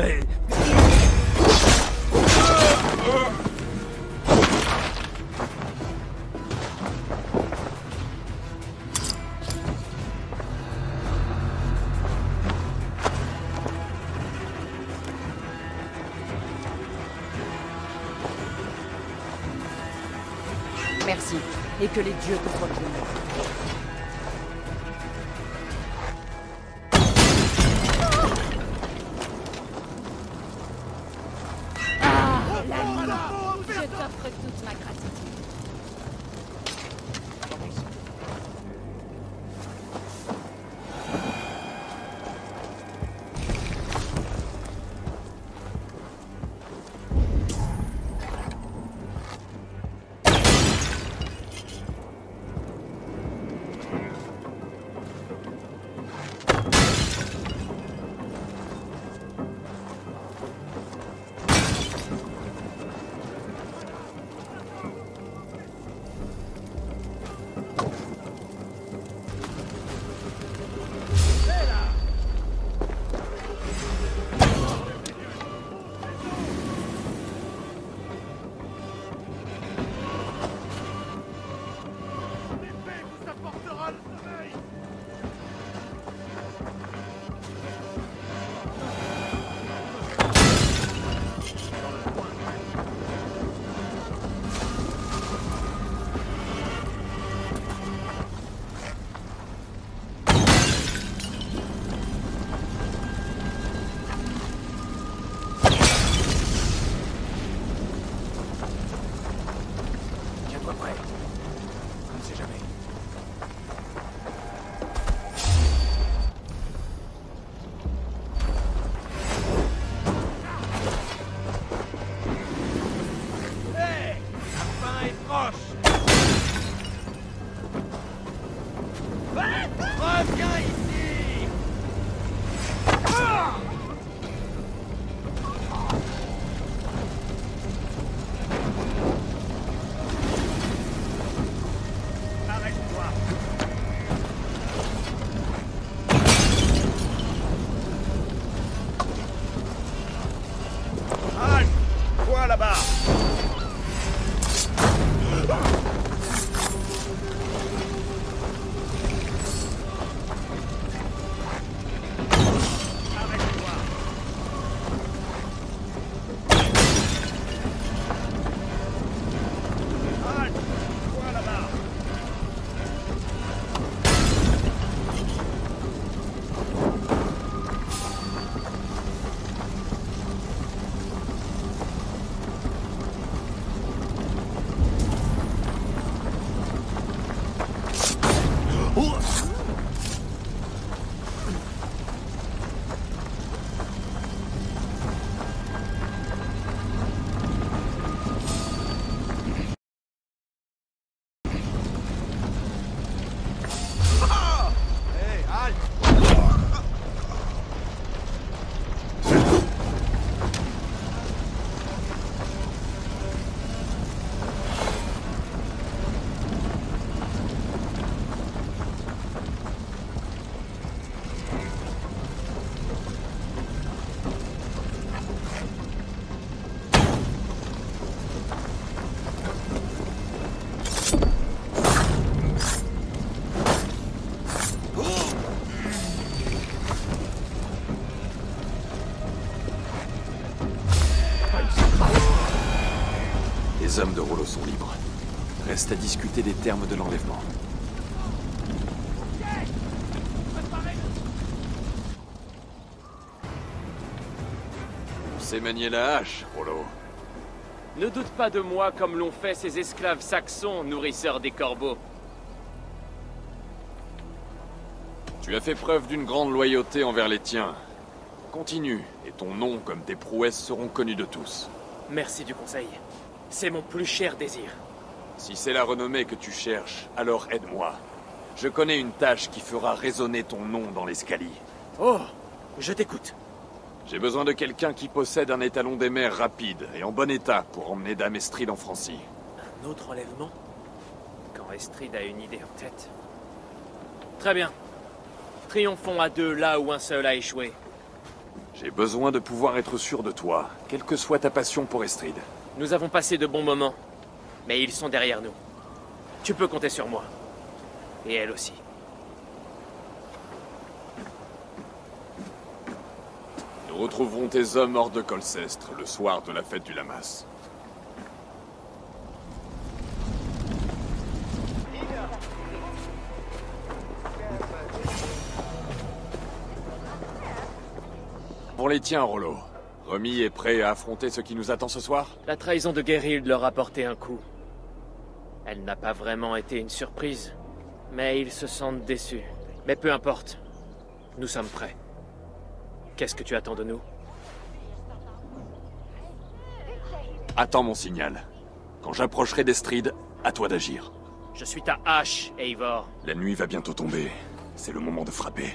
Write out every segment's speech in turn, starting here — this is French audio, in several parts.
Mais... Merci, et que les dieux te soient bénis. Je t'offre toute ma gratitude. Les hommes de Rollo sont libres. Reste à discuter des termes de l'enlèvement. On sait manier la hache, Rollo. Ne doute pas de moi comme l'ont fait ces esclaves saxons, nourrisseurs des corbeaux. Tu as fait preuve d'une grande loyauté envers les tiens. Continue, et ton nom comme tes prouesses seront connus de tous. Merci du conseil. C'est mon plus cher désir. Si c'est la renommée que tu cherches, alors aide-moi. Je connais une tâche qui fera résonner ton nom dans l'escalier. Oh, je t'écoute. J'ai besoin de quelqu'un qui possède un étalon des mers rapide et en bon état pour emmener Dame Estrid en Francie. Un autre enlèvement? Quand Estrid a une idée en tête. Très bien. Triomphons à deux là où un seul a échoué. J'ai besoin de pouvoir être sûr de toi, quelle que soit ta passion pour Estrid. Nous avons passé de bons moments, mais ils sont derrière nous. Tu peux compter sur moi. Et elle aussi. Nous retrouverons tes hommes hors de Colcestre le soir de la fête du Lamas. Pour les tiens, Rollo. Remis et prêt à affronter ce qui nous attend ce soir? La trahison de Geralt leur a porté un coup. Elle n'a pas vraiment été une surprise, mais ils se sentent déçus. Mais peu importe, nous sommes prêts. Qu'est-ce que tu attends de nous? Attends mon signal. Quand j'approcherai d'Estrid, à toi d'agir. Je suis ta hache, Eivor. La nuit va bientôt tomber. C'est le moment de frapper.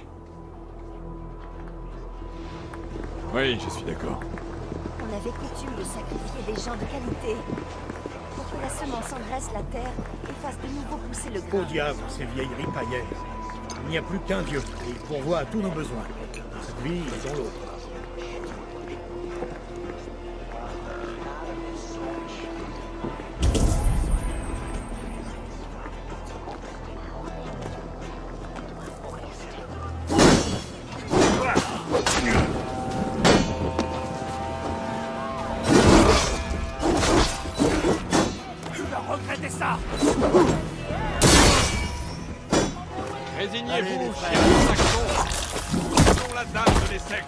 Oui, je suis d'accord. On avait coutume de sacrifier des gens de qualité pour que la semence engraisse la terre et fasse de nouveau pousser le grain. Au diable, ces vieilleries païennes. Il n'y a plus qu'un Dieu, et il pourvoit à tous nos besoins. Dans cette vie et dans l'autre. Résignez-vous, chers Saxons. Nous la dame de l'Essex.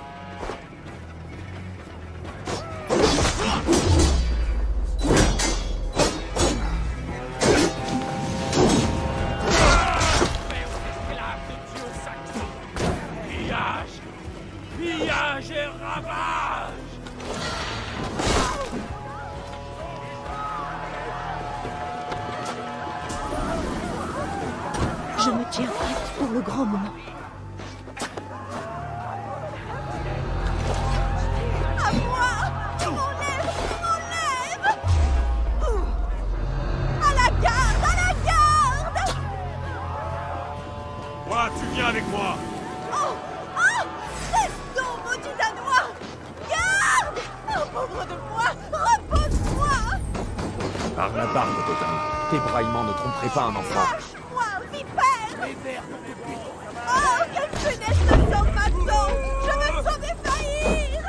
Pillage! Pillage et ravage! Je me tiens prête pour le grand moment. À moi! On lève! On lève! À la garde! À la garde! Toi, tu viens avec moi. Oh! Oh! Laisse donc, maudit Danois! Garde! Oh, pauvre de moi! Repose-moi! Par la barbe, Potin. Tes braillements ne tromperaient pas un enfant. Lâche-moi, vipère! Oh, quelle fenêtre de sang m'attend! Je me sens défaillir!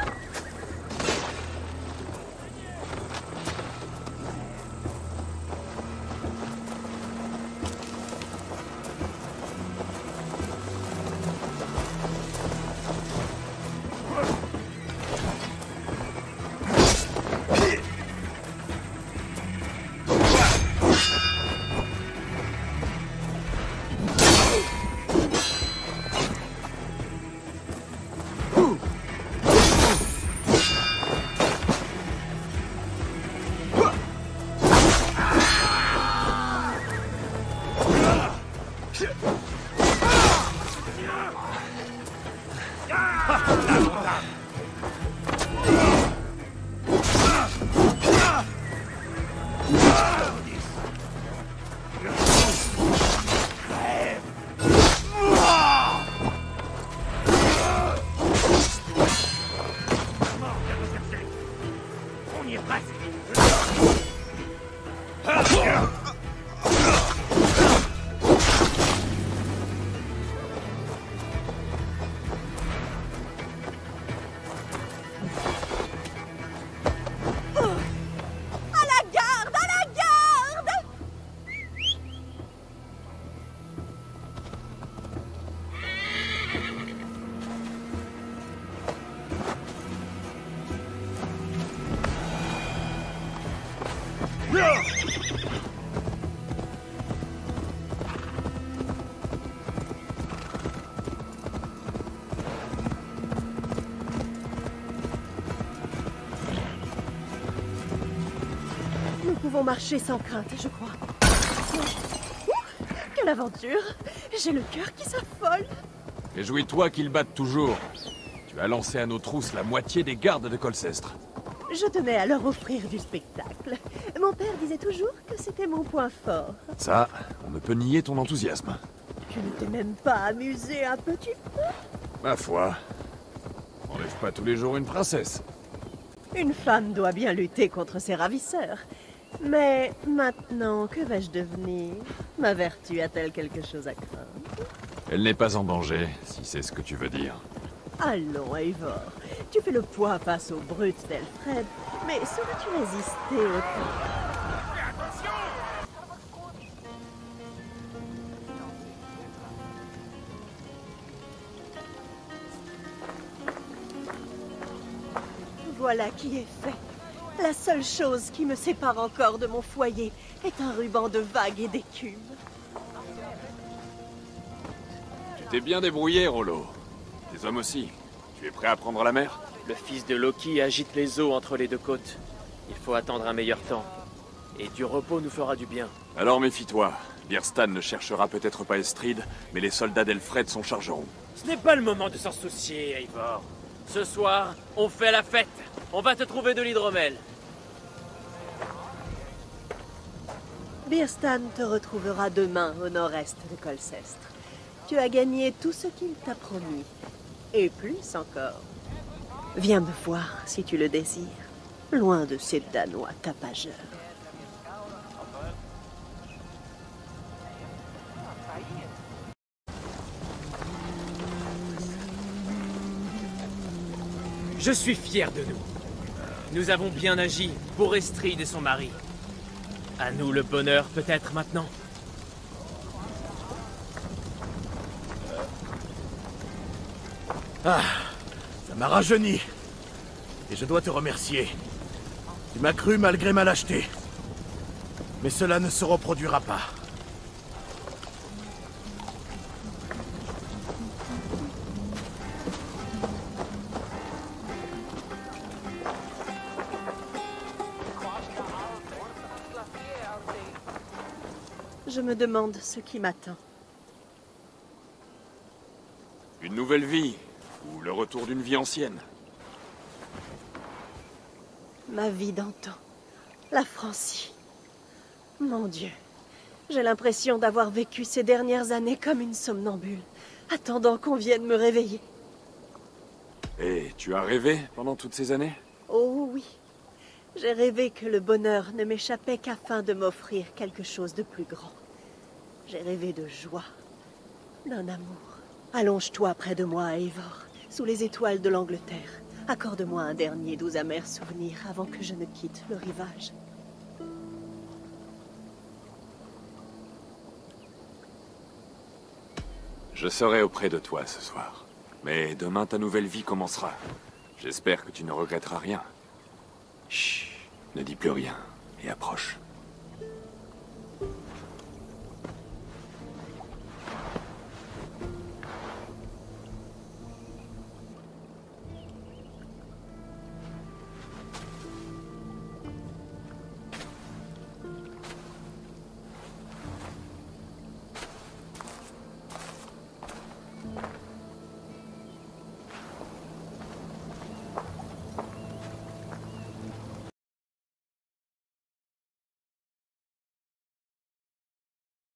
Nous pouvons marcher sans crainte, je crois. Ouh, quelle aventure! J'ai le cœur qui s'affole. Réjouis-toi qu'ils battent toujours. Tu as lancé à nos trousses la moitié des gardes de Colcestre. Je tenais à leur offrir du spectacle. Mon père disait toujours que c'était mon point fort. Ça, on ne peut nier ton enthousiasme. Je ne t'ai même pas amusé un petit peu. Ma foi. On n'enlève pas tous les jours une princesse. Une femme doit bien lutter contre ses ravisseurs. Mais maintenant, que vais-je devenir? Ma vertu a-t-elle quelque chose à craindre? Elle n'est pas en danger, si c'est ce que tu veux dire. Allons, Eivor. Tu fais le poids face aux brutes d'Elfred, mais sauras-tu résister au temps? Voilà qui est fait. La seule chose qui me sépare encore de mon foyer est un ruban de vagues et d'écume. Tu t'es bien débrouillé, Rollo. Tes hommes aussi. Tu es prêt à prendre la mer? Le fils de Loki agite les eaux entre les deux côtes. Il faut attendre un meilleur temps. Et du repos nous fera du bien. Alors méfie-toi. Bierstan ne cherchera peut-être pas Estrid, mais les soldats d'Elfred s'en chargeront. Ce n'est pas le moment de s'en soucier, Eivor. Ce soir, on fait la fête. On va te trouver de l'hydromel. Bierstan te retrouvera demain au nord-est de Colcestre. Tu as gagné tout ce qu'il t'a promis. Et plus encore. Viens me voir si tu le désires. Loin de ces Danois tapageurs. Je suis fier de nous. Nous avons bien agi pour Estrid et son mari. À nous le bonheur peut-être maintenant. Ah, ça m'a rajeuni. Et je dois te remercier. Tu m'as cru malgré ma lâcheté. Mais cela ne se reproduira pas. Je me demande ce qui m'attend. Une nouvelle vie, ou le retour d'une vie ancienne. Ma vie d'antan. La Francie. Mon Dieu. J'ai l'impression d'avoir vécu ces dernières années comme une somnambule, attendant qu'on vienne me réveiller. Et tu as rêvé pendant toutes ces années? Oh oui. J'ai rêvé que le bonheur ne m'échappait qu'afin de m'offrir quelque chose de plus grand. J'ai rêvé de joie, d'un amour. Allonge-toi près de moi, Eivor, sous les étoiles de l'Angleterre. Accorde-moi un dernier doux amer souvenir avant que je ne quitte le rivage. Je serai auprès de toi ce soir. Mais demain, ta nouvelle vie commencera. J'espère que tu ne regretteras rien. Chut, ne dis plus rien et approche.